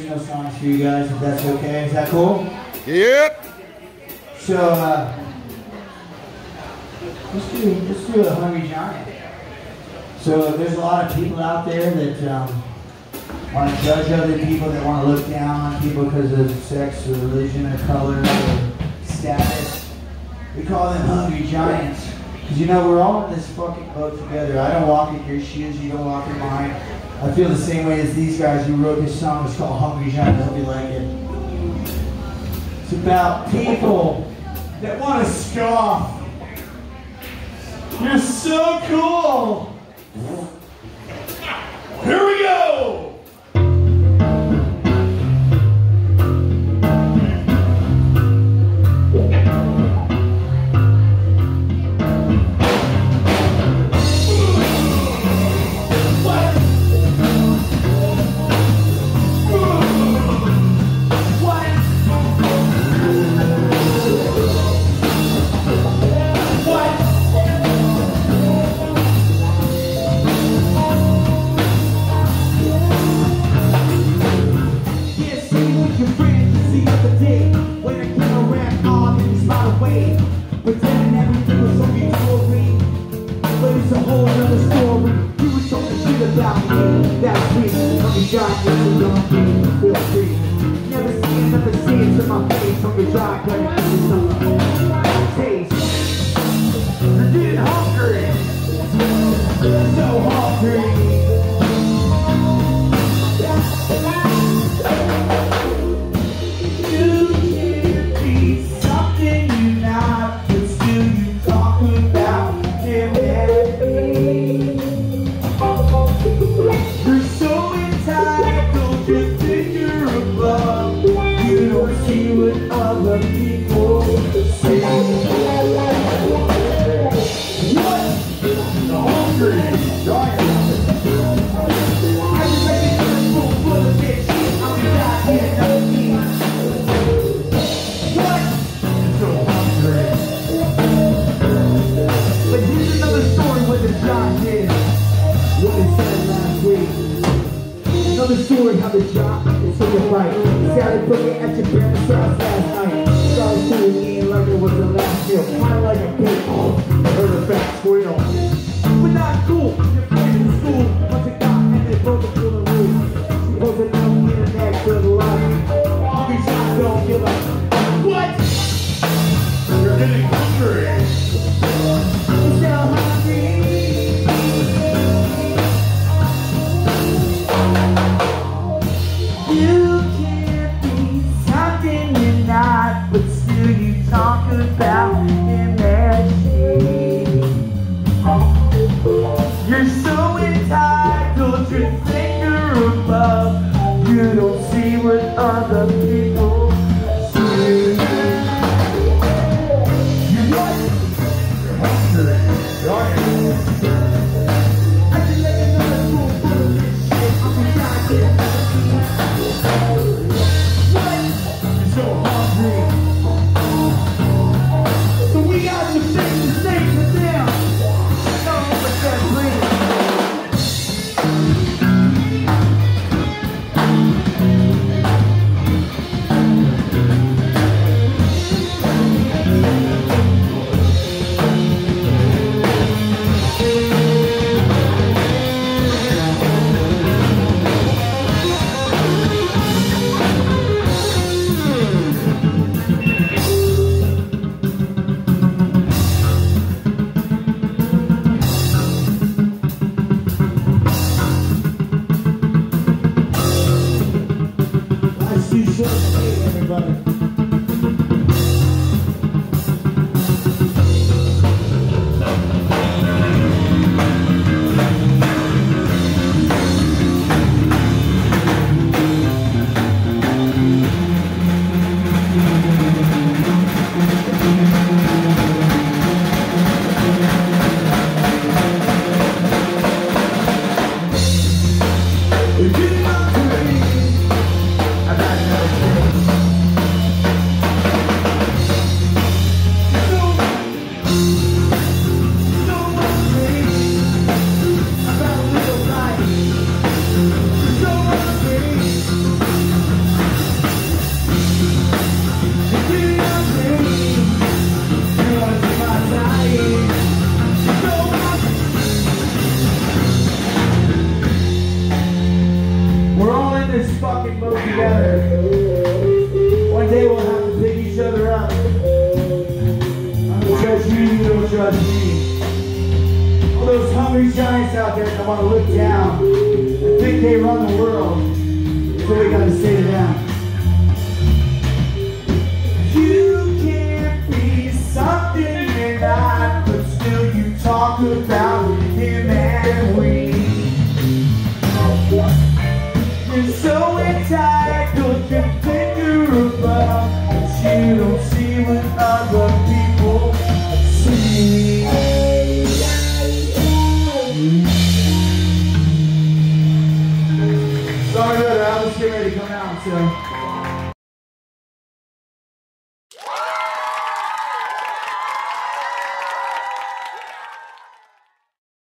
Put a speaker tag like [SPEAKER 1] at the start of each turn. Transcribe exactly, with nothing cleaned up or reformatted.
[SPEAKER 1] original songs for you guys, if that's okay. Is that cool?
[SPEAKER 2] Yep.
[SPEAKER 1] So, uh, let's do, let's do a Hungry Giant. So there's a lot of people out there that um, want to judge other people, that want to look down on people because of sex or religion or color or status. We call them Hungry Giants. Because, you know, we're all in this fucking boat together. I don't walk in your shoes, you don't walk in mine. I feel the same way as these guys who wrote this song. It's called Hungry Giant. I hope you like it. It's about people that want to scoff. You're so cool. Here we go. Pretending everything was so beautiful, but it's a whole other story. You were talking shit about me, that's sweet. Hungry Giant, yes, you're on me, feel free. Never seen, never seen to my face. Hungry Giant, but it is something taste. I'm getting hungry, so hungry. Other people say what? The Hungry Giant. I just like it in a room full of bitch. I'm gonna die here, another me. What? So hungry. But here's another story what the giant did. What they said last week. Another story how the giant is took a fight. Started looking at your parents' house last night. Started seeing me like it was the last meal. Kinda like a pig. Heard a fat squeal. But not cool. Your friends in school. Once it got and they broke the full of rules. Supposed to know the internet good luck. Hungry Giant don't give up. What? You're getting hungry. You're so hungry. You can't be something you're not, but still you talk about imagine. You're so entitled, you think you're above. You don't see what other people see. You're what? You're hungry. I can let you know that's cool full of this shit. I'm trying to get so hungry. So we got some things to say to them. Oh, but that's real. Everybody. out there that want to look down and think they run the world. That's what we got to say to them. You can't be something you're not, but still you talk about him and we. You're so entitled to figure about, but you don't see what other people see. Sorry, brother, I was getting ready to come out, so.